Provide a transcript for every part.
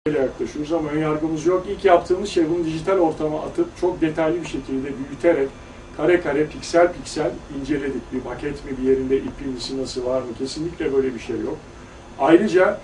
yaklaşıyoruz ama önyargımız yok. İlk yaptığımız şey bunu dijital ortama atıp çok detaylı bir şekilde büyüterek kare kare, piksel piksel inceledik. Bir maket mi, bir yerinde ip nasıl var mı? Kesinlikle böyle bir şey yok. Ayrıca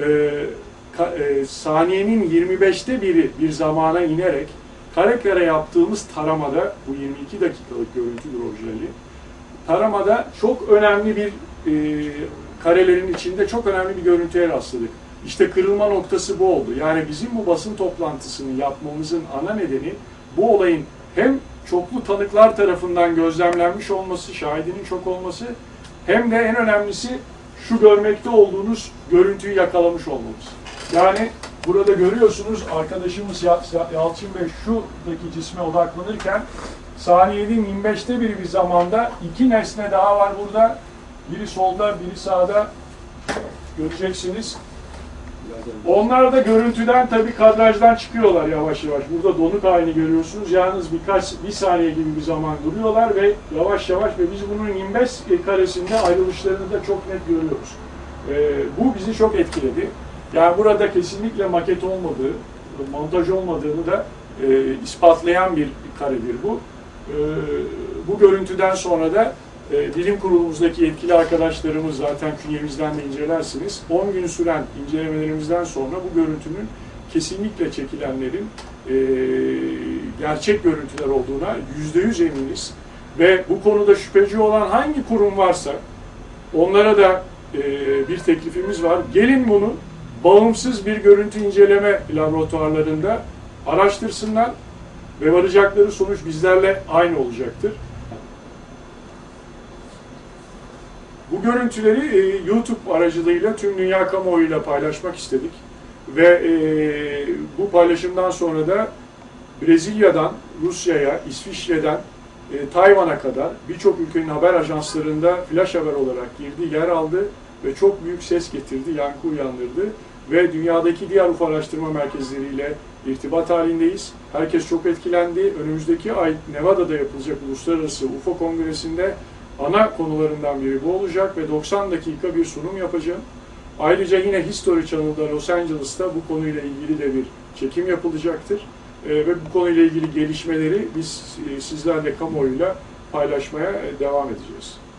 saniyenin 25'te biri bir zamana inerek kare kare yaptığımız taramada, bu 22 dakikalık görüntüdür orijinali, taramada çok önemli bir karelerin içinde çok önemli bir görüntüye rastladık. İşte kırılma noktası bu oldu. Yani bizim bu basın toplantısını yapmamızın ana nedeni bu olayın hem çoklu tanıklar tarafından gözlemlenmiş olması, şahidinin çok olması, hem de en önemlisi şu görmekte olduğunuz görüntüyü yakalamış olmamız. Yani burada görüyorsunuz arkadaşımız Yalçın Bey şuradaki cisme odaklanırken saniyenin 25'te biri bir zamanda iki nesne daha var burada. Biri solda, biri sağda, göreceksiniz. Onlar da görüntüden tabii kadrajdan çıkıyorlar yavaş yavaş. Burada donuk halini görüyorsunuz. Yalnız bir saniye gibi bir zaman duruyorlar ve yavaş yavaş ve biz bunun 25 karesinde ayrılışlarını da çok net görüyoruz. Bu bizi çok etkiledi. Yani burada kesinlikle maket olmadığı, montaj olmadığını da ispatlayan bir karedir bu. Bu görüntüden sonra da bilim kurulumuzdaki yetkili arkadaşlarımız zaten künyemizden de incelersiniz. 10 gün süren incelemelerimizden sonra bu görüntünün kesinlikle çekilenlerin gerçek görüntüler olduğuna %100 eminiz. Ve bu konuda şüpheci olan hangi kurum varsa onlara da bir teklifimiz var. Gelin bunu bağımsız bir görüntü inceleme laboratuvarlarında araştırsınlar ve varacakları sonuç bizlerle aynı olacaktır. Bu görüntüleri YouTube aracılığıyla tüm dünya kamuoyuyla paylaşmak istedik. Ve bu paylaşımdan sonra da Brezilya'dan Rusya'ya, İsviçre'den Tayvan'a kadar birçok ülkenin haber ajanslarında flash haber olarak girdi, yer aldı ve çok büyük ses getirdi, yankı uyandırdı. Ve dünyadaki diğer UFO araştırma merkezleriyle irtibat halindeyiz. Herkes çok etkilendi. Önümüzdeki ay Nevada'da yapılacak Uluslararası UFO Kongresi'nde ana konularından biri bu olacak ve 90 dakika bir sunum yapacağım. Ayrıca yine History Channel'da Los Angeles'ta bu konuyla ilgili de bir çekim yapılacaktır. Ve bu konuyla ilgili gelişmeleri biz sizlerle kamuoyuyla paylaşmaya devam edeceğiz.